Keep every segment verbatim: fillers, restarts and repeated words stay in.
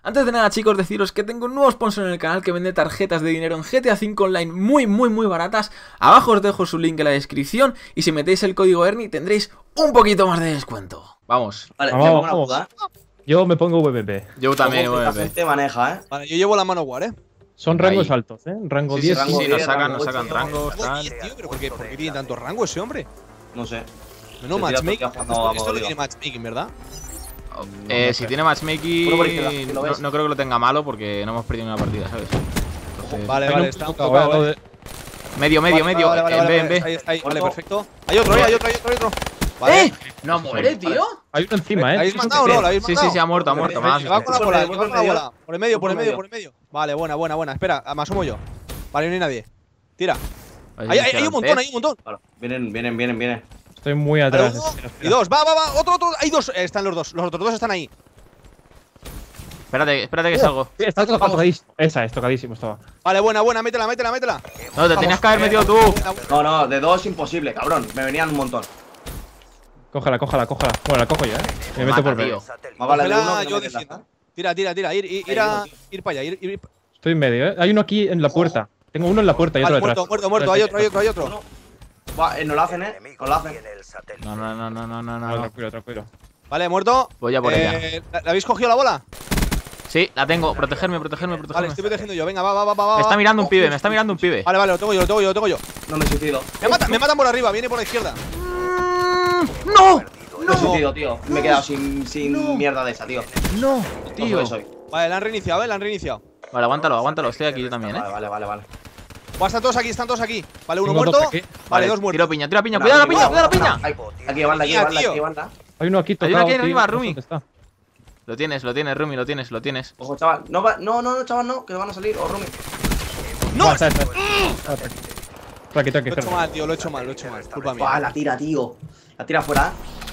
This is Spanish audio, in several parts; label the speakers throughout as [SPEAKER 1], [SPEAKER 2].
[SPEAKER 1] Antes de nada, chicos, deciros que tengo un nuevo sponsor en el canal que vende tarjetas de dinero en G T A cinco Online muy, muy, muy baratas. Abajo os dejo su link en la descripción y si metéis el código Ernie tendréis un poquito más de descuento. Vamos.
[SPEAKER 2] Vale,
[SPEAKER 3] Vamos,
[SPEAKER 2] me pongo una
[SPEAKER 3] vamos.
[SPEAKER 2] jugada.
[SPEAKER 3] Yo me pongo V P P.
[SPEAKER 1] Yo también,
[SPEAKER 2] Ojo, que
[SPEAKER 1] voy a
[SPEAKER 2] la
[SPEAKER 1] ver.
[SPEAKER 2] gente maneja, eh.
[SPEAKER 4] Vale, yo llevo la mano war, eh.
[SPEAKER 3] Son
[SPEAKER 1] Ahí.
[SPEAKER 3] rangos altos, ¿eh? Rango
[SPEAKER 2] Sí, sí,
[SPEAKER 3] diez.
[SPEAKER 2] rango
[SPEAKER 1] Sí, nos
[SPEAKER 2] diez,
[SPEAKER 1] sacan,
[SPEAKER 2] rango
[SPEAKER 1] nos sacan
[SPEAKER 2] ocho.
[SPEAKER 1] rangos,
[SPEAKER 4] Rango
[SPEAKER 1] tal.
[SPEAKER 4] diez, tío, pero ¿por qué, ¿por qué tiene tanto rango ese hombre?
[SPEAKER 2] No sé.
[SPEAKER 4] No,
[SPEAKER 2] Se tira
[SPEAKER 4] matchmaking.
[SPEAKER 2] todo el día jugando
[SPEAKER 4] Esto,
[SPEAKER 2] a
[SPEAKER 4] esto no
[SPEAKER 2] modo
[SPEAKER 4] tiene matchmaking, ¿verdad?
[SPEAKER 1] Eh,
[SPEAKER 3] no
[SPEAKER 1] si
[SPEAKER 3] sé.
[SPEAKER 1] tiene matchmaking,
[SPEAKER 2] Bueno, por izquierda, que lo
[SPEAKER 1] no,
[SPEAKER 2] ves.
[SPEAKER 1] no creo que lo tenga malo porque no hemos perdido una partida, ¿sabes? Entonces,
[SPEAKER 4] Vale,
[SPEAKER 3] Hay
[SPEAKER 4] vale,
[SPEAKER 3] un
[SPEAKER 4] está
[SPEAKER 3] puto
[SPEAKER 4] enfocado,
[SPEAKER 3] cagado,
[SPEAKER 4] eh.
[SPEAKER 3] eh.
[SPEAKER 1] medio, medio,
[SPEAKER 4] Vale,
[SPEAKER 1] medio.
[SPEAKER 4] Vale, vale,
[SPEAKER 1] en
[SPEAKER 4] vale,
[SPEAKER 1] B, en
[SPEAKER 4] vale,
[SPEAKER 1] B.
[SPEAKER 4] ahí, ahí, vale,
[SPEAKER 2] Muerto.
[SPEAKER 4] perfecto. Hay otro, eh, hay otro, hay otro, hay otro. Vale.
[SPEAKER 1] ¡Eh! ¿No muere, tío?
[SPEAKER 3] Hay uno encima,
[SPEAKER 4] ¿La
[SPEAKER 3] ¿eh?
[SPEAKER 4] habéis matado o no? ¿La habéis
[SPEAKER 1] Sí,
[SPEAKER 4] matado?
[SPEAKER 1] sí, sí, ha muerto, ha muerto.
[SPEAKER 2] Vale,
[SPEAKER 1] Más.
[SPEAKER 4] Va con la
[SPEAKER 2] Por
[SPEAKER 4] bola,
[SPEAKER 2] el-
[SPEAKER 4] va
[SPEAKER 2] por
[SPEAKER 4] con la
[SPEAKER 2] el medio.
[SPEAKER 4] bola. Por el medio, por el
[SPEAKER 2] Por
[SPEAKER 4] medio,
[SPEAKER 2] el
[SPEAKER 4] por el medio. Vale, buena, buena, buena. Espera, me asomo yo. Vale, no hay nadie. Tira.
[SPEAKER 1] Pues
[SPEAKER 4] Hay, hay, hay un montón, hay un montón.
[SPEAKER 2] Vale, vienen, vienen, vienen, vienen.
[SPEAKER 3] Estoy muy
[SPEAKER 4] Vale,
[SPEAKER 3] atrás.
[SPEAKER 4] uno
[SPEAKER 3] Espera,
[SPEAKER 4] y
[SPEAKER 3] espera.
[SPEAKER 4] dos. Va, va, va. Otro, otro. Hay dos. Eh, Están los dos. Los otros dos están ahí.
[SPEAKER 1] Espérate, espérate que salgo.
[SPEAKER 3] Sí, está tocadísimo. Esa es, tocadísimo estaba.
[SPEAKER 4] Vale, buena, buena. Métela, métela, métela.
[SPEAKER 1] No, te tenías que haber
[SPEAKER 4] Vamos,
[SPEAKER 1] metido
[SPEAKER 4] eh,
[SPEAKER 1] tú.
[SPEAKER 4] buena, buena.
[SPEAKER 2] No, no, de dos imposible, cabrón. Me venían un montón.
[SPEAKER 3] Cógela, cógela, cógela. Bueno, la cojo yo, ¿eh? Me meto
[SPEAKER 1] Mata,
[SPEAKER 3] por
[SPEAKER 1] tío.
[SPEAKER 3] medio.
[SPEAKER 2] Más vale de
[SPEAKER 4] Cógela,
[SPEAKER 2] uno que no
[SPEAKER 4] yo
[SPEAKER 2] me
[SPEAKER 4] defiendo.
[SPEAKER 2] deslazar.
[SPEAKER 4] Tira, tira, tira. Ir, ir, ir, a, ir para allá. Ir, ir.
[SPEAKER 3] Estoy en medio, ¿eh? Hay uno aquí en la puerta. Tengo uno en la puerta y otro
[SPEAKER 4] Vale,
[SPEAKER 3] detrás.
[SPEAKER 4] muerto, muerto, muerto. Hay otro, hay otro, hay otro.
[SPEAKER 2] Uno. Va, eh, no lo hacen, eh. No lo hacen.
[SPEAKER 1] No, no, no, no, no, no,
[SPEAKER 3] No,
[SPEAKER 1] no.
[SPEAKER 3] tranquilo, tranquilo.
[SPEAKER 4] Vale, muerto.
[SPEAKER 1] Voy a por ella.
[SPEAKER 4] Eh, ¿la, la habéis cogido la bola?
[SPEAKER 1] Sí, la tengo. Protegerme, protegerme,
[SPEAKER 4] Vale,
[SPEAKER 1] protegerme.
[SPEAKER 4] estoy protegiendo yo. Venga, va, va, va, va.
[SPEAKER 1] Me está
[SPEAKER 4] va.
[SPEAKER 1] mirando un pibe, me está mirando un pibe.
[SPEAKER 4] Vale, vale, lo tengo yo, lo tengo yo, lo tengo yo.
[SPEAKER 2] No me suicido.
[SPEAKER 4] Me matan, me matan por arriba, viene por la izquierda.
[SPEAKER 1] ¡No!
[SPEAKER 2] No me suicido, tío. Me he quedado sin, sin mierda de esa, tío.
[SPEAKER 1] ¡No!
[SPEAKER 2] Tío.
[SPEAKER 1] Tío.
[SPEAKER 2] Soy.
[SPEAKER 4] Vale, la han reiniciado, eh, la han reiniciado.
[SPEAKER 1] Vale, aguántalo, aguántalo. Estoy aquí yo también,
[SPEAKER 2] Vale,
[SPEAKER 1] eh.
[SPEAKER 2] vale, vale, vale.
[SPEAKER 4] Vale, están todos aquí, están todos aquí. Vale, uno
[SPEAKER 3] Tengo dos
[SPEAKER 4] muerto.
[SPEAKER 3] aquí.
[SPEAKER 4] Vale, dos muertos.
[SPEAKER 1] Tiro piña, tira piña. Cuidado la piña, cuidado la piña.
[SPEAKER 2] Ay, aquí, banda, aquí,
[SPEAKER 4] Mía,
[SPEAKER 2] banda,
[SPEAKER 4] tío.
[SPEAKER 2] aquí, banda.
[SPEAKER 3] Hay uno aquí
[SPEAKER 1] Hay uno
[SPEAKER 3] tocado,
[SPEAKER 1] aquí
[SPEAKER 3] tío.
[SPEAKER 1] arriba,
[SPEAKER 3] No sé
[SPEAKER 1] Rumi.
[SPEAKER 3] dónde está.
[SPEAKER 1] Lo tienes, lo tienes, Rumi, lo tienes, lo tienes.
[SPEAKER 2] Ojo, chaval. No, va, no, no, no, chaval, no. Que van a salir. O Rumi.
[SPEAKER 4] ¡No!
[SPEAKER 3] Ah, está, está. Ah, Tranqui, tranqui,
[SPEAKER 4] Lo he hecho
[SPEAKER 3] tranqui.
[SPEAKER 4] mal, tío, lo he hecho mal, lo he hecho mal. Culpa
[SPEAKER 2] Buah,
[SPEAKER 4] mía.
[SPEAKER 2] la tira, tío. La tira fuera.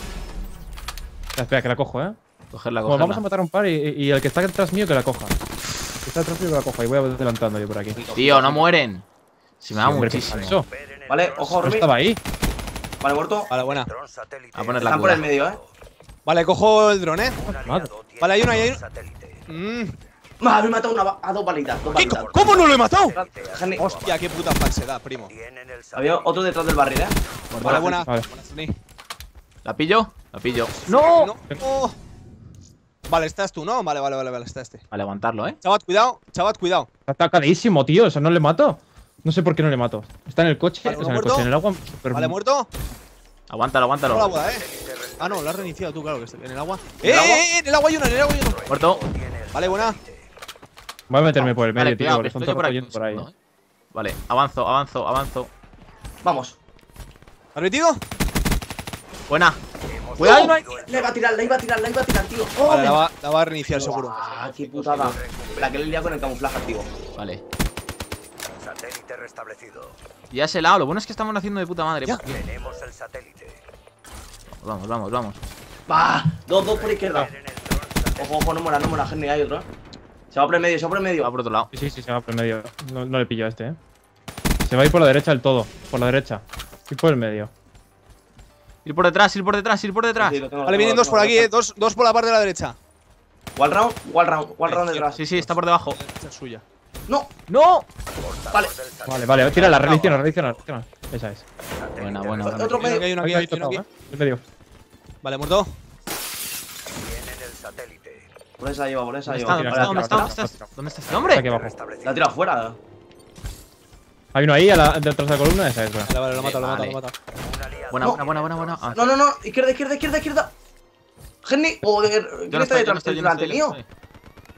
[SPEAKER 3] Espera, espera, que la cojo, ¿eh?
[SPEAKER 1] Cogerla,
[SPEAKER 3] Bueno, vamos a
[SPEAKER 1] cogerla.
[SPEAKER 3] matar a un par y, y el que está detrás mío que la coja. El que está detrás mío que la coja y voy adelantando yo por aquí.
[SPEAKER 1] Tío, no mueren. Si me da
[SPEAKER 3] Sí, hombre, ¿qué
[SPEAKER 1] muchísimo.
[SPEAKER 3] es eso?
[SPEAKER 2] Vale, ojo,
[SPEAKER 3] No
[SPEAKER 2] Rumi.
[SPEAKER 3] estaba ahí.
[SPEAKER 2] Vale, muerto.
[SPEAKER 4] Vale, buena.
[SPEAKER 1] A poner la
[SPEAKER 2] Están por el
[SPEAKER 1] cura.
[SPEAKER 2] medio, eh.
[SPEAKER 4] Vale, cojo el dron, eh.
[SPEAKER 3] Madre.
[SPEAKER 4] Vale, hay uno, hay uno. Mmm.
[SPEAKER 2] Me habéis matado una, ba- a dos balitas. Dos
[SPEAKER 4] ¿Qué?
[SPEAKER 2] balitas.
[SPEAKER 4] ¿Cómo no lo he matado?
[SPEAKER 2] Geni-
[SPEAKER 4] Hostia, qué puta falsedad, primo.
[SPEAKER 2] Había otro detrás del barril, eh.
[SPEAKER 4] Vale, buena.
[SPEAKER 3] Vale.
[SPEAKER 4] Buena, Sony.
[SPEAKER 1] ¿La pillo? La pillo.
[SPEAKER 4] ¡No! ¡No! Vale, estás tú, ¿no? Vale, vale, vale, vale, está este.
[SPEAKER 1] Vale, aguantarlo, eh.
[SPEAKER 4] Chavat, cuidado, chavat, cuidado.
[SPEAKER 3] Está atacadísimo, tío. O sea, no le mato. No sé por qué no le mato. Está en el coche,
[SPEAKER 4] Vale,
[SPEAKER 3] o sea, en el
[SPEAKER 4] ¿muerto?
[SPEAKER 3] coche, en el agua. super-
[SPEAKER 4] Vale, muerto.
[SPEAKER 1] Aguántalo,
[SPEAKER 4] Tengo la
[SPEAKER 1] aguántalo.
[SPEAKER 4] boda, eh. Ah, no, la has reiniciado tú, claro, que está en el agua.
[SPEAKER 2] ¿En
[SPEAKER 4] ¡Eh,
[SPEAKER 2] el agua?
[SPEAKER 4] eh, eh! En el agua hay uno, en el agua hay uno.
[SPEAKER 1] Muerto.
[SPEAKER 4] Vale, buena.
[SPEAKER 3] Voy a meterme por el medio,
[SPEAKER 1] Vale,
[SPEAKER 3] tío.
[SPEAKER 1] cuidado,
[SPEAKER 3] que
[SPEAKER 1] que
[SPEAKER 3] están
[SPEAKER 1] estoy
[SPEAKER 3] todos
[SPEAKER 1] por aquí.
[SPEAKER 3] yendo por ahí.
[SPEAKER 1] un segundo, eh. Vale, avanzo, avanzo, avanzo.
[SPEAKER 2] Vamos.
[SPEAKER 4] ¿Has metido?
[SPEAKER 1] Buena. Cuidado, no hay.
[SPEAKER 2] La iba a tirar, la iba a tirar, la iba a tirar, tío. Oh,
[SPEAKER 4] Vale,
[SPEAKER 2] me-
[SPEAKER 4] la va, la va a reiniciar seguro.
[SPEAKER 2] Ah, qué putada. La que le liado con el camuflaje activo.
[SPEAKER 1] Vale.
[SPEAKER 5] Satélite restablecido.
[SPEAKER 1] Ya es helado. Lo bueno es que estamos haciendo de puta madre.
[SPEAKER 4] Ya.
[SPEAKER 5] Tenemos el satélite.
[SPEAKER 1] Vamos, vamos, vamos.
[SPEAKER 2] Va. Dos, dos por izquierda. Ojo, ojo, no muera, no muera, Henry, hay otro, eh. Se va por el medio, se va por el
[SPEAKER 1] Va
[SPEAKER 2] medio.
[SPEAKER 1] por otro lado.
[SPEAKER 3] Sí, sí, sí, se va por el medio. No, no le pillo a este, eh. Se va a ir por la derecha del todo. Por la derecha. Y por el medio.
[SPEAKER 1] Ir por detrás, ir por detrás, ir por detrás.
[SPEAKER 2] Sí, lo tengo, lo
[SPEAKER 4] Vale,
[SPEAKER 2] tengo,
[SPEAKER 4] vienen
[SPEAKER 2] lo
[SPEAKER 4] dos
[SPEAKER 2] tengo,
[SPEAKER 4] por
[SPEAKER 2] lo
[SPEAKER 4] aquí,
[SPEAKER 2] tengo.
[SPEAKER 4] eh. Dos, dos por la parte de la derecha.
[SPEAKER 2] Wall round, wall round, wall round detrás.
[SPEAKER 1] Sí, sí, está por debajo.
[SPEAKER 4] La derecha es suya.
[SPEAKER 2] No.
[SPEAKER 1] ¡No!
[SPEAKER 2] Vale.
[SPEAKER 3] Vale, vale, tira la reacciona, reacciona, reacciona. Esa es.
[SPEAKER 1] Buena, buena, buena.
[SPEAKER 2] Otro
[SPEAKER 4] Hay uno aquí,
[SPEAKER 2] medio.
[SPEAKER 4] hay uno
[SPEAKER 3] Hay
[SPEAKER 4] aquí,
[SPEAKER 3] ahí
[SPEAKER 4] hay uno
[SPEAKER 3] tocado,
[SPEAKER 4] aquí.
[SPEAKER 3] eh. El medio.
[SPEAKER 4] Vale, muerto.
[SPEAKER 5] Tienen el satélite.
[SPEAKER 2] Por esa lleva, por esa
[SPEAKER 1] ¿Dónde
[SPEAKER 2] lleva.
[SPEAKER 1] está? ¿Dónde
[SPEAKER 3] Tira,
[SPEAKER 1] está? ¿Dónde
[SPEAKER 3] tira,
[SPEAKER 1] está?
[SPEAKER 3] tira,
[SPEAKER 1] ¿Dónde
[SPEAKER 3] tira,
[SPEAKER 1] está?
[SPEAKER 3] tira.
[SPEAKER 1] ¿Dónde está este
[SPEAKER 3] Está
[SPEAKER 1] hombre?
[SPEAKER 3] aquí abajo.
[SPEAKER 2] La tira afuera.
[SPEAKER 3] Hay uno ahí a la, detrás de la columna, esa es, buena.
[SPEAKER 4] Vale, vale, lo mata, lo mata,
[SPEAKER 1] Vale.
[SPEAKER 4] lo mata.
[SPEAKER 5] Un aliado.
[SPEAKER 1] Buena,
[SPEAKER 2] No.
[SPEAKER 1] buena, buena, buena, buena. Ah.
[SPEAKER 2] No, no, no. Izquierda, izquierda, izquierda, izquierda. Henry, o de.
[SPEAKER 1] Yo
[SPEAKER 2] ¿Quién
[SPEAKER 1] no
[SPEAKER 2] está
[SPEAKER 1] estoy, yo no
[SPEAKER 2] detrás?
[SPEAKER 1] estoy, yo no
[SPEAKER 2] ¿Delante
[SPEAKER 1] estoy, yo no
[SPEAKER 2] mío?
[SPEAKER 1] estoy.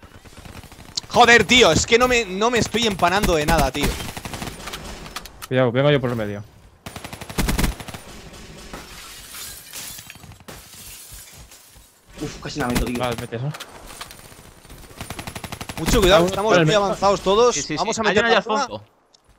[SPEAKER 4] Joder, tío, es que no me, no me estoy empanando de nada, tío.
[SPEAKER 3] Cuidado, vengo yo por el medio.
[SPEAKER 2] Uf, casi la meto, tío.
[SPEAKER 3] Vale, mete eso.
[SPEAKER 4] Mucho cuidado,
[SPEAKER 3] Vamos,
[SPEAKER 4] estamos
[SPEAKER 3] por el
[SPEAKER 4] muy
[SPEAKER 3] medio.
[SPEAKER 4] avanzados todos.
[SPEAKER 1] Sí, sí, sí.
[SPEAKER 4] Vamos a
[SPEAKER 1] Hay
[SPEAKER 4] meter
[SPEAKER 1] uno allá
[SPEAKER 4] la
[SPEAKER 1] al
[SPEAKER 4] zona.
[SPEAKER 1] fondo.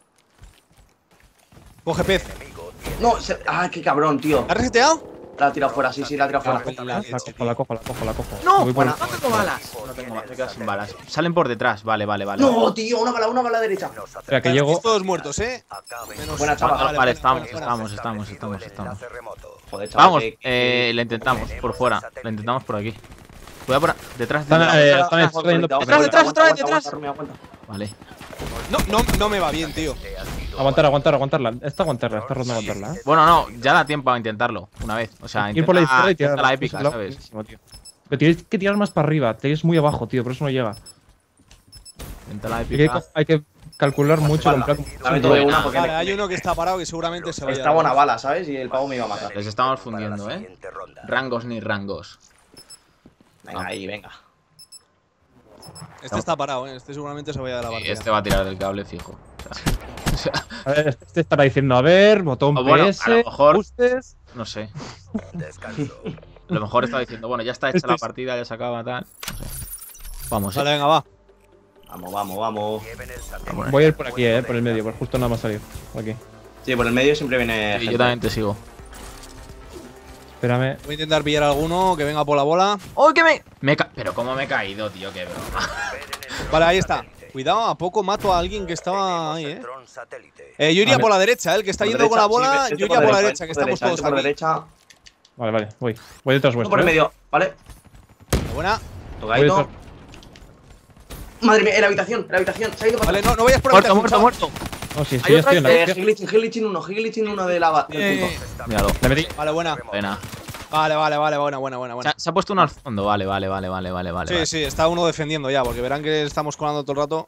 [SPEAKER 4] Coge pez.
[SPEAKER 2] No, se... ah, qué cabrón, tío.
[SPEAKER 4] ¿Has reseteado?
[SPEAKER 2] La ha tirado fuera, sí, sí, la ha tirado fuera.
[SPEAKER 4] Ah,
[SPEAKER 3] La cojo, la cojo, la cojo, la cojo.
[SPEAKER 1] ¡No!
[SPEAKER 3] Voy por-
[SPEAKER 1] No tengo balas. No tengo balas, me quedo sin balas. Salen por detrás, vale, vale, vale.
[SPEAKER 2] No, tío, una bala, una bala derecha.
[SPEAKER 3] Espera, que llego.
[SPEAKER 4] Todos muertos, eh. Menos-
[SPEAKER 2] Buena, chaval.
[SPEAKER 1] Vale,
[SPEAKER 4] buena,
[SPEAKER 1] estamos,
[SPEAKER 4] buena, buena.
[SPEAKER 1] estamos, estamos, estamos, estamos.
[SPEAKER 2] Joder, chaval.
[SPEAKER 1] Vamos,
[SPEAKER 2] que-
[SPEAKER 1] eh, le intentamos por fuera. Le intentamos por aquí. Cuidado por. Detrás,
[SPEAKER 3] Están,
[SPEAKER 1] detrás.
[SPEAKER 3] eh, están extrayendo-
[SPEAKER 1] Detrás, detrás, otra vez, detrás.
[SPEAKER 2] Aguanta, Rumi, aguanta.
[SPEAKER 1] Vale.
[SPEAKER 4] No, no, no me va bien, tío.
[SPEAKER 3] Aguantar, aguantar, aguantarla. Esta aguantarla, esta ronda aguantarla, ¿eh?
[SPEAKER 1] Bueno, no, ya da tiempo a intentarlo. Una vez. O sea,
[SPEAKER 3] Ir por la izquierda y
[SPEAKER 1] intenta,
[SPEAKER 3] tirar
[SPEAKER 1] intenta la épica,
[SPEAKER 3] Eso es
[SPEAKER 1] ¿sabes?
[SPEAKER 3] buenísimo, tío. Pero tienes que tirar más para arriba. Tienes muy abajo, tío. Por eso no llega.
[SPEAKER 1] Intenta la
[SPEAKER 3] Hay que,
[SPEAKER 1] épica.
[SPEAKER 3] hay que calcular mucho con plan.
[SPEAKER 2] La meto de una porque
[SPEAKER 4] Vale,
[SPEAKER 2] me-
[SPEAKER 4] hay uno que está parado que seguramente se va a
[SPEAKER 2] está buena bala, ¿sabes? Y el pavo me iba a matar.
[SPEAKER 1] Les estamos fundiendo, ¿eh? Rangos ni rangos.
[SPEAKER 2] Venga, ahí, venga.
[SPEAKER 4] Este está parado, ¿eh? Este seguramente se vaya de la
[SPEAKER 1] Y
[SPEAKER 4] partida.
[SPEAKER 1] este va a tirar del cable fijo. O sea, o sea,
[SPEAKER 3] A ver, este estará diciendo, a ver, botón
[SPEAKER 1] O bueno,
[SPEAKER 3] P S,
[SPEAKER 1] a lo mejor-
[SPEAKER 3] ajustes.
[SPEAKER 1] no sé.
[SPEAKER 5] Descanso.
[SPEAKER 1] A lo mejor está diciendo, bueno, ya está hecha
[SPEAKER 3] Este
[SPEAKER 1] la
[SPEAKER 3] es-
[SPEAKER 1] partida, ya se acaba, tal. No sé. Vamos,
[SPEAKER 4] Vale,
[SPEAKER 1] eh.
[SPEAKER 4] venga, va.
[SPEAKER 2] Vamos, vamos, vamos.
[SPEAKER 5] Lleven el satélite.
[SPEAKER 3] Voy a ir por aquí, eh, por el medio, por justo nada más salir. Por aquí.
[SPEAKER 2] Sí, por el medio siempre viene.
[SPEAKER 1] Sí,
[SPEAKER 2] gente.
[SPEAKER 1] yo también te sigo.
[SPEAKER 3] Espérame.
[SPEAKER 4] Voy a intentar pillar alguno que venga por la bola.
[SPEAKER 1] ¡Oh, que me! me he ca- Pero cómo me he caído, tío, qué broma.
[SPEAKER 4] Vale, ahí está. Cuidado, a poco mato a alguien que estaba ahí,
[SPEAKER 5] Tenemos el
[SPEAKER 4] eh.
[SPEAKER 5] dron satélite.
[SPEAKER 4] Eh, yo iría
[SPEAKER 3] Vale.
[SPEAKER 4] por la derecha, eh. El que está
[SPEAKER 2] Por
[SPEAKER 4] yendo con la
[SPEAKER 2] derecha, sí,
[SPEAKER 4] bola,
[SPEAKER 2] vete
[SPEAKER 4] yo iría por la derecha, que
[SPEAKER 2] vete
[SPEAKER 4] estamos
[SPEAKER 2] por
[SPEAKER 4] todos
[SPEAKER 2] por la
[SPEAKER 4] aquí.
[SPEAKER 2] derecha.
[SPEAKER 3] Vale, vale, voy. Voy detrás
[SPEAKER 2] No
[SPEAKER 3] vuestro.
[SPEAKER 2] por el
[SPEAKER 3] eh.
[SPEAKER 2] medio, ¿vale?
[SPEAKER 4] Buena.
[SPEAKER 3] Voy
[SPEAKER 2] Tocadito.
[SPEAKER 3] detrás.
[SPEAKER 2] Madre mía, en la habitación, en la habitación. Se ha ido para
[SPEAKER 4] Vale, no, no vayas por la
[SPEAKER 1] Muerto,
[SPEAKER 4] habitación,
[SPEAKER 1] muerto,
[SPEAKER 4] chaval.
[SPEAKER 1] muerto.
[SPEAKER 3] No, sí,
[SPEAKER 1] Hay
[SPEAKER 3] estoy,
[SPEAKER 1] otra
[SPEAKER 3] estoy en la.
[SPEAKER 2] Eh, Higglitch, Higglitch uno, Higglitch uno de la del
[SPEAKER 4] Eh,
[SPEAKER 2] punto.
[SPEAKER 1] Míralo.
[SPEAKER 3] Le metí.
[SPEAKER 4] Vale, buena.
[SPEAKER 1] Buena.
[SPEAKER 4] Vale, vale, vale, buena, buena, buena,
[SPEAKER 1] Se
[SPEAKER 4] buena.
[SPEAKER 1] ha, se ha puesto uno al fondo. Vale, vale, vale, vale, vale, vale.
[SPEAKER 4] Sí,
[SPEAKER 1] vale.
[SPEAKER 4] sí, está uno defendiendo ya, porque verán que estamos colando todo el rato.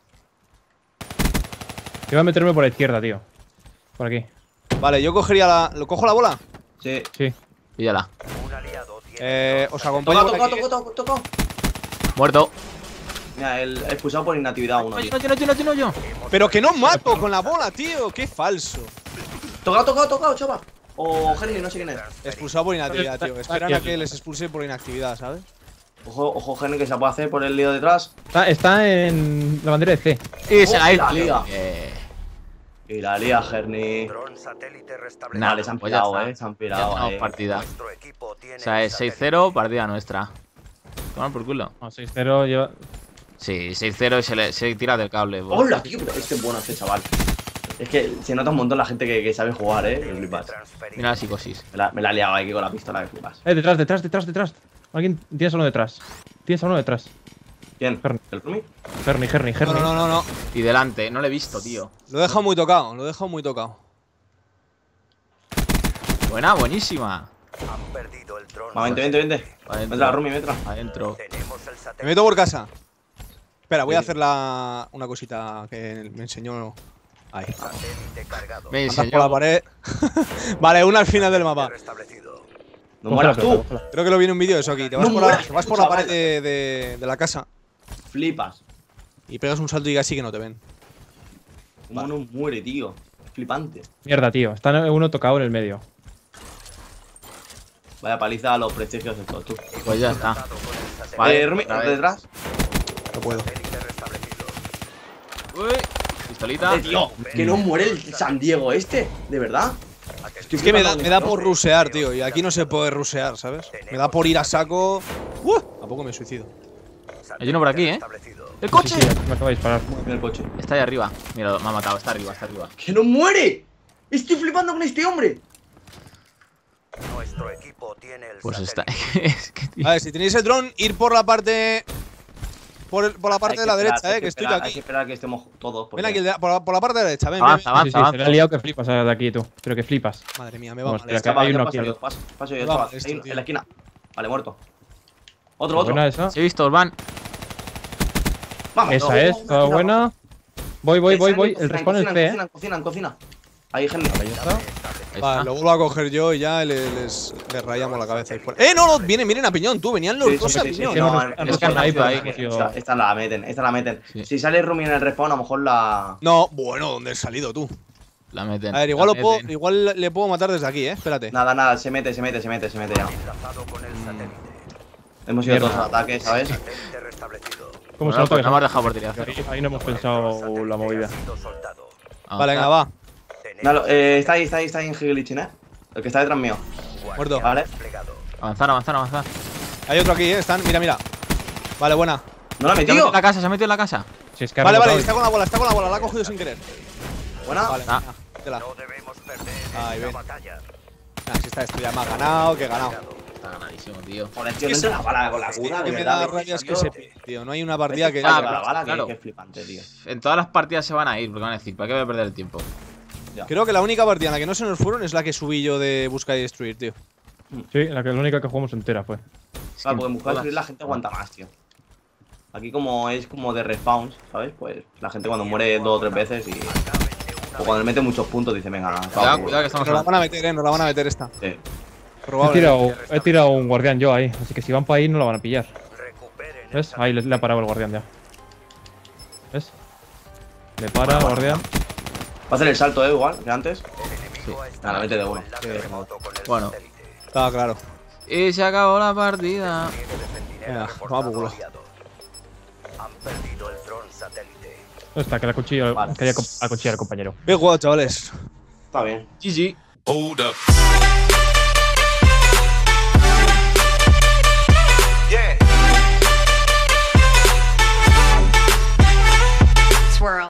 [SPEAKER 3] Iba a meterme por la izquierda, tío. Por aquí.
[SPEAKER 4] Vale, yo cogería la. ¿Lo cojo la bola?
[SPEAKER 2] Sí.
[SPEAKER 3] Sí.
[SPEAKER 1] Píllala.
[SPEAKER 5] Un aliado tiene
[SPEAKER 4] Eh,
[SPEAKER 5] el
[SPEAKER 4] os
[SPEAKER 5] dron
[SPEAKER 4] acompaño.
[SPEAKER 2] Toca,
[SPEAKER 4] por
[SPEAKER 2] toca,
[SPEAKER 4] aquí.
[SPEAKER 2] toca, toca, toca.
[SPEAKER 1] Muerto.
[SPEAKER 2] Mira, el expulsado por inactividad uno.
[SPEAKER 1] No,
[SPEAKER 2] tío.
[SPEAKER 1] yo, no, yo, no, yo, no, yo.
[SPEAKER 4] Pero que no mato con la bola, tío. Qué falso.
[SPEAKER 2] Tocado, tocado, tocado, chaval. O Henry, no sé quién es.
[SPEAKER 4] Expulsado por inactividad, tío. Esperan a que les expulse por inactividad, ¿sabes?
[SPEAKER 2] Ojo, ojo, Henry, que se puede hacer por el lío detrás.
[SPEAKER 3] Está, está en la bandera de C.
[SPEAKER 1] Y se la ha ido.
[SPEAKER 2] la liga.
[SPEAKER 1] Eh,
[SPEAKER 2] Y la lía, Henry.
[SPEAKER 5] dron satélite restablecido.
[SPEAKER 1] Nah,
[SPEAKER 2] Vale, se han
[SPEAKER 1] pues ya
[SPEAKER 2] pirado,
[SPEAKER 1] está.
[SPEAKER 2] eh. Se han
[SPEAKER 1] ya
[SPEAKER 2] pirado,
[SPEAKER 1] tenemos
[SPEAKER 2] eh.
[SPEAKER 1] partida.
[SPEAKER 5] Nuestro equipo tiene
[SPEAKER 1] O sea,
[SPEAKER 5] el
[SPEAKER 1] es seis
[SPEAKER 5] satélite.
[SPEAKER 1] cero, partida nuestra. Toma por culo.
[SPEAKER 3] No, seis cero lleva.
[SPEAKER 1] Sí, seis cero y se, le, se tira del cable. pues.
[SPEAKER 2] Hola, tío. Este es bueno, este chaval. Es que se nota un montón la gente que, que sabe jugar, eh. Que flipas.
[SPEAKER 5] Transferido.
[SPEAKER 1] Mira la psicosis.
[SPEAKER 2] Me la, me la ha liado aquí con la pistola, que flipas.
[SPEAKER 3] Eh, detrás, detrás, detrás, detrás. Alguien. Tienes a uno detrás. Tienes a uno detrás.
[SPEAKER 2] ¿Quién?
[SPEAKER 3] Ferni.
[SPEAKER 2] ¿El Rumi?
[SPEAKER 3] Herni, Herni,
[SPEAKER 4] No,
[SPEAKER 3] Herni.
[SPEAKER 4] no, no, no, no.
[SPEAKER 1] Y delante, no lo he visto, tío.
[SPEAKER 4] Lo he dejado muy tocado, lo he dejado muy tocado.
[SPEAKER 1] Buena, buenísima.
[SPEAKER 5] Han perdido el dron.
[SPEAKER 2] Va, vente, vente, vente.
[SPEAKER 1] Adentro.
[SPEAKER 2] Metra, Rumi, metra.
[SPEAKER 1] Adentro.
[SPEAKER 5] Tenemos el
[SPEAKER 4] Me
[SPEAKER 5] satélite.
[SPEAKER 4] meto por casa. Espera, voy a
[SPEAKER 2] Sí.
[SPEAKER 4] hacer la... una cosita que me enseñó. Ahí.
[SPEAKER 5] Satélite cargado.
[SPEAKER 1] Me
[SPEAKER 4] Andas por la
[SPEAKER 1] enseñó.
[SPEAKER 4] pared. Vale, una al final del mapa.
[SPEAKER 5] Restablecido.
[SPEAKER 2] No
[SPEAKER 3] Cógela,
[SPEAKER 2] mueras
[SPEAKER 3] pero,
[SPEAKER 2] tú.
[SPEAKER 3] cógela.
[SPEAKER 4] Creo que lo vi en un vídeo de eso aquí. Te vas
[SPEAKER 2] No
[SPEAKER 4] por la,
[SPEAKER 2] mueras,
[SPEAKER 4] te vas por la
[SPEAKER 2] chaval.
[SPEAKER 4] pared de, de- de la casa
[SPEAKER 2] Flipas.
[SPEAKER 4] y pegas un salto y así que no te ven.
[SPEAKER 2] Cómo no muere, tío. Flipante.
[SPEAKER 3] Mierda, tío. Está uno tocado en el medio.
[SPEAKER 2] Vaya paliza a los prestigios de todos, tú.
[SPEAKER 1] Pues ya está.
[SPEAKER 5] Con el satélite.
[SPEAKER 1] Vale,
[SPEAKER 2] eh, Rumi,
[SPEAKER 1] otra vez.
[SPEAKER 2] detrás.
[SPEAKER 4] No puedo.
[SPEAKER 5] Satélite restablecido.
[SPEAKER 1] Uy, pistolita.
[SPEAKER 2] Eh, tío, que no muere el San Diego este, de verdad. Estoy
[SPEAKER 4] Es que me da,
[SPEAKER 2] flipando
[SPEAKER 4] me da
[SPEAKER 2] con
[SPEAKER 4] por
[SPEAKER 2] esto.
[SPEAKER 4] rusear, tío. Y aquí no se puede rusear, ¿sabes? Me da por ir a saco. ¡Uh! ¿A poco me suicido?
[SPEAKER 1] Hay uno por aquí, ¿eh?
[SPEAKER 5] Restablecido.
[SPEAKER 1] ¡El
[SPEAKER 3] Sí,
[SPEAKER 1] coche!
[SPEAKER 3] sí, me acaba de disparar.
[SPEAKER 2] En el coche.
[SPEAKER 1] Está ahí arriba. Mira, me ha matado. Está arriba, está arriba.
[SPEAKER 2] ¡Que no muere! Estoy flipando con este hombre.
[SPEAKER 5] Nuestro equipo tiene el
[SPEAKER 1] Pues está.
[SPEAKER 5] satélite.
[SPEAKER 1] Es que, tío.
[SPEAKER 4] A ver, si tenéis el dron, ir por la parte. Por, el- por la parte
[SPEAKER 2] Hay
[SPEAKER 4] de la
[SPEAKER 2] que esperar,
[SPEAKER 4] derecha,
[SPEAKER 2] hay
[SPEAKER 4] eh, que estoy yo
[SPEAKER 2] esperar, Hay que
[SPEAKER 4] aquí.
[SPEAKER 2] esperar a que estemos todos. porque-
[SPEAKER 4] Ven aquí, el de- por, la, por la parte de la derecha, ven, ven,
[SPEAKER 1] Avanza,
[SPEAKER 4] ven.
[SPEAKER 3] Sí, sí,
[SPEAKER 1] avanza,
[SPEAKER 3] se le ha
[SPEAKER 1] avanza.
[SPEAKER 3] liado que flipas ahora de aquí, tú. Pero que flipas.
[SPEAKER 4] Madre mía, me va
[SPEAKER 3] Vamos,
[SPEAKER 4] mal.
[SPEAKER 3] espera,
[SPEAKER 4] esto.
[SPEAKER 3] que hay
[SPEAKER 2] Ya
[SPEAKER 3] uno
[SPEAKER 2] paso
[SPEAKER 3] aquí.
[SPEAKER 2] yo, paso, paso yo,
[SPEAKER 4] Me
[SPEAKER 2] chaval.
[SPEAKER 4] va esto,
[SPEAKER 2] Hay uno
[SPEAKER 4] tío.
[SPEAKER 2] en la esquina. Vale, muerto. Otro, otro.
[SPEAKER 3] Buena esa.
[SPEAKER 1] Sí, he visto, Orban.
[SPEAKER 2] Vamos.
[SPEAKER 3] Esa
[SPEAKER 2] no,
[SPEAKER 3] es,
[SPEAKER 2] no,
[SPEAKER 3] toda
[SPEAKER 2] no,
[SPEAKER 3] buena. Voy, voy,
[SPEAKER 2] Eh,
[SPEAKER 3] voy,
[SPEAKER 2] salen,
[SPEAKER 3] voy. El
[SPEAKER 2] cocinan,
[SPEAKER 3] respawn es
[SPEAKER 2] cocinan,
[SPEAKER 3] C, eh.
[SPEAKER 2] Cocinan, cocinan, cocinan. Ahí, Henry.
[SPEAKER 3] Vale, ya está.
[SPEAKER 1] Ahí
[SPEAKER 4] Vale,
[SPEAKER 1] está.
[SPEAKER 4] lo vuelvo a coger yo y ya le- les, les rayamos la cabeza ahí fuera. ¡Eh, no, no! Vienen, vienen a piñón, tú. Venían los
[SPEAKER 2] Sí,
[SPEAKER 4] dos
[SPEAKER 2] sí,
[SPEAKER 4] a
[SPEAKER 2] sí, sí,
[SPEAKER 4] piñón.
[SPEAKER 3] sí,
[SPEAKER 2] no,
[SPEAKER 3] hemos-
[SPEAKER 2] en-
[SPEAKER 3] hemos
[SPEAKER 2] en-
[SPEAKER 3] buscado
[SPEAKER 2] en-
[SPEAKER 3] ahí,
[SPEAKER 2] esta-
[SPEAKER 3] ahí, tío.
[SPEAKER 2] esta- Esta la meten, esta la meten.
[SPEAKER 1] Sí.
[SPEAKER 2] Si sale Rumi en el respawn, a lo mejor la.
[SPEAKER 4] No, bueno, ¿dónde has salido tú?
[SPEAKER 1] La meten.
[SPEAKER 4] A ver, igual,
[SPEAKER 1] la
[SPEAKER 4] lo puedo,
[SPEAKER 1] meten.
[SPEAKER 4] igual le puedo matar desde aquí, eh. Espérate.
[SPEAKER 2] Nada, nada, se mete, se mete, se mete, se mete ya.
[SPEAKER 5] Enlazado con el satélite.
[SPEAKER 2] Hemos ido
[SPEAKER 3] Mierda.
[SPEAKER 2] todos al ataque, ¿sabes?
[SPEAKER 5] Satélite restablecido.
[SPEAKER 3] ¿Cómo
[SPEAKER 1] Bueno,
[SPEAKER 3] se nota
[SPEAKER 1] pues
[SPEAKER 3] que
[SPEAKER 1] no hemos dejado por tirar.
[SPEAKER 3] ahí, ahí no hemos pensado la movida.
[SPEAKER 5] Ha sido soldado.
[SPEAKER 4] Vale, venga, va.
[SPEAKER 5] Tenemos
[SPEAKER 2] Dalo, eh, está ahí, está ahí, está ahí en Higglitchin, eh. El que está detrás mío.
[SPEAKER 4] Muerto.
[SPEAKER 2] Vale.
[SPEAKER 5] desplegado.
[SPEAKER 1] Avanzar, avanzar, avanzar.
[SPEAKER 4] Hay otro aquí, eh. Están, mira, mira. Vale, buena.
[SPEAKER 2] No la ha
[SPEAKER 1] Se ha metido
[SPEAKER 2] metido.
[SPEAKER 1] en la casa, se ha metido en la casa.
[SPEAKER 3] Si es que ha
[SPEAKER 4] Vale, vale,
[SPEAKER 3] rebotado.
[SPEAKER 4] está con la bola, está con la bola. La ha cogido sin querer.
[SPEAKER 2] Buena.
[SPEAKER 4] Vale,
[SPEAKER 1] Ah.
[SPEAKER 4] venga, tela.
[SPEAKER 5] No debemos perder
[SPEAKER 4] Ahí
[SPEAKER 5] esta
[SPEAKER 4] ven.
[SPEAKER 5] batalla.
[SPEAKER 4] Nah, si está esto ya me ha ganado, que he ganado.
[SPEAKER 1] está ganadísimo, tío.
[SPEAKER 2] Joder, tío, no entra la bala con la
[SPEAKER 4] Es que
[SPEAKER 2] cura,
[SPEAKER 4] lo
[SPEAKER 2] de
[SPEAKER 4] que me
[SPEAKER 2] verdad.
[SPEAKER 4] da
[SPEAKER 2] ¿ves?
[SPEAKER 4] rabia es que
[SPEAKER 2] Salió-
[SPEAKER 4] se pide, tío. No hay una partida
[SPEAKER 2] ¿ves
[SPEAKER 4] que.
[SPEAKER 2] que falla
[SPEAKER 1] Ah,
[SPEAKER 2] con la bala?
[SPEAKER 1] claro.
[SPEAKER 2] Que, que flipante, tío.
[SPEAKER 1] En todas las partidas se van a ir, porque van a decir, ¿para qué voy a perder el tiempo?
[SPEAKER 2] Ya.
[SPEAKER 4] Creo que la única partida en la que no se nos fueron es la que subí yo de buscar y destruir, tío.
[SPEAKER 3] Sí, la, que, la única que jugamos entera fue.
[SPEAKER 1] Es
[SPEAKER 2] Claro,
[SPEAKER 1] que
[SPEAKER 2] porque en buscar
[SPEAKER 1] todas-
[SPEAKER 2] la gente aguanta más, tío. Aquí como es como de respawns, ¿sabes? Pues la gente cuando muere dos o tres veces y... O cuando le mete muchos puntos dice, venga,
[SPEAKER 1] Cuidado, cuidado que estamos
[SPEAKER 4] Nos la
[SPEAKER 1] a...
[SPEAKER 4] van a meter, eh. Nos la van a meter esta.
[SPEAKER 2] Sí.
[SPEAKER 3] He
[SPEAKER 4] Probable.
[SPEAKER 3] tirado, he tirado un guardián yo ahí, así que si van para ahí no la van a pillar.
[SPEAKER 5] Recuperen el
[SPEAKER 3] ¿Ves? Ahí le, le ha parado el guardián ya. ¿Ves? Le para, guardián.
[SPEAKER 2] Va a hacer el salto, ¿eh? Igual que antes.
[SPEAKER 5] enemigo ha
[SPEAKER 2] Nada, mete de uno.
[SPEAKER 5] enlace remoto con el
[SPEAKER 1] Bueno.
[SPEAKER 5] satélite.
[SPEAKER 4] Estaba claro.
[SPEAKER 1] Y se acabó la partida.
[SPEAKER 5] Pliegue de
[SPEAKER 4] Venga,
[SPEAKER 5] centinela
[SPEAKER 4] toma por
[SPEAKER 5] reportado
[SPEAKER 4] culo.
[SPEAKER 5] aliados. Han perdido el dron satélite.
[SPEAKER 3] ¿Dónde está? Que la cuchilla,
[SPEAKER 2] Vale.
[SPEAKER 3] quería acuchillar al compañero.
[SPEAKER 4] Bien jugado, chavales.
[SPEAKER 2] Está bien.
[SPEAKER 1] G G.
[SPEAKER 6] Hold up.